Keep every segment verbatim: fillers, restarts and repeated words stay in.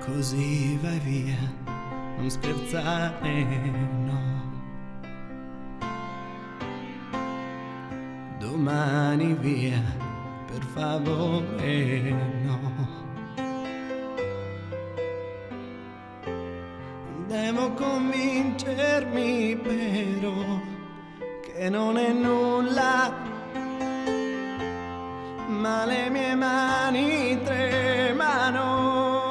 Così vai via, non scherzare, no. Domani via, per favore, no. Devo convincermi però che non è nulla, ma le mie mani tremano.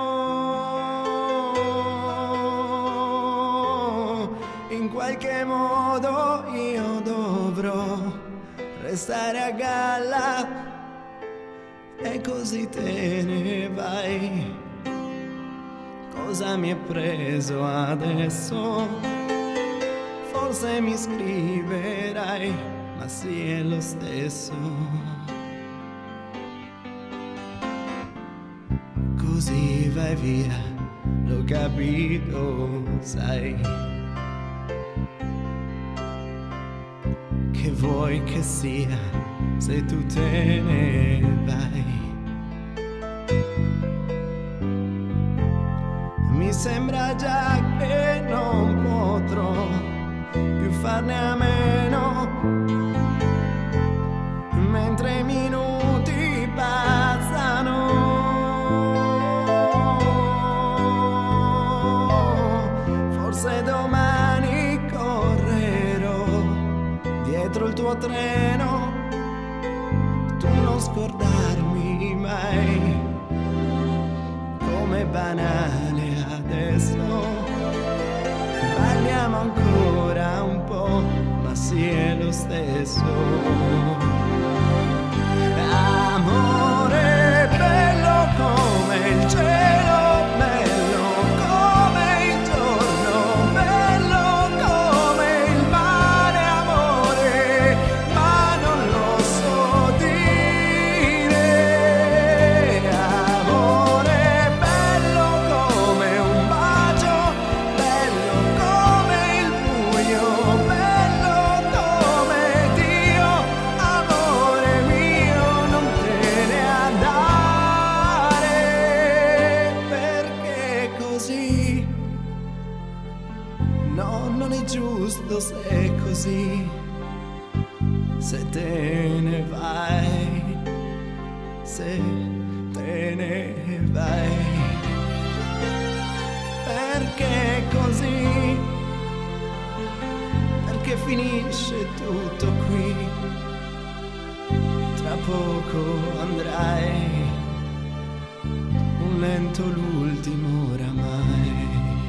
In qualche modo io dovrò restare a galla e così te ne vai. Cosa mi è preso adesso? Forse mi scriverai, ma sì è lo stesso. Così vai via, l'ho capito, sai. Che vuoi che sia se tu te ne vai? Mi sembra già che non potrò più farne a meno, mentre i minuti passano. Forse domani correrò dietro il tuo treno, tu non scordarmi mai. Com'è banale adesso, parliamo ancora un po', ma sì è lo stesso. Amore bello come il cielo, bello come il giorno, bello come il mare, amore, ma non lo so dire. Amore bello come un bacio, bello come il buio, bello come Dio, amore mio, non te ne andare, perché così, no, non è giusto se è così, se te ne vai, se te ne vai, perché così, perché finisce tutto qui, tra poco andrai, un lento l'ultimo oramai.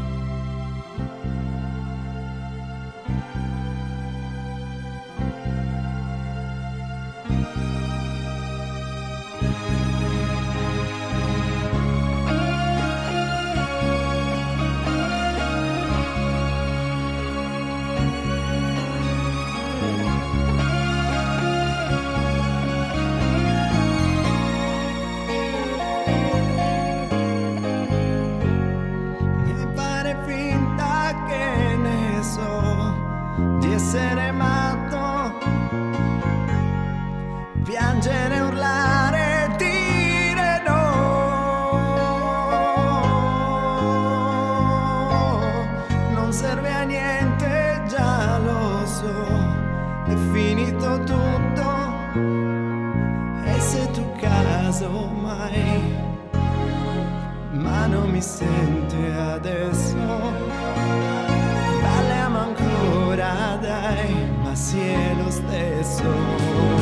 Di essere matto, piangere, urlare, dire no, non serve a niente, già lo so, è finito tutto, e se tu caso mai, ma non mi sente adesso, dai, ma sì è lo stesso.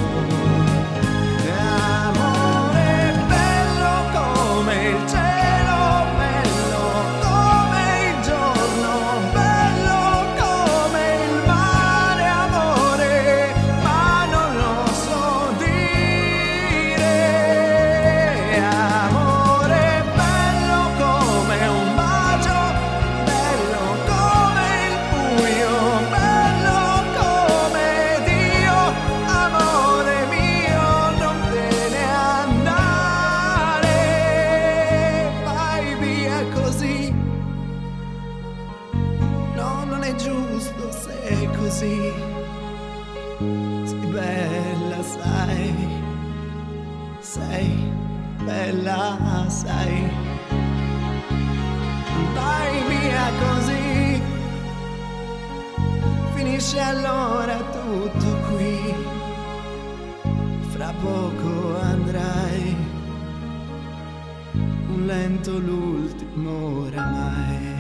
Amore bello come il cielo, bello come il giorno, bello come il mare, amore, ma non lo so dire. Amore bello come un bacio, bello come il buio, giusto se è così, sei bella, sai, sei bella, sai. vai via così, finisce allora tutto qui, fra poco andrai, un lento l'ultimo oramai.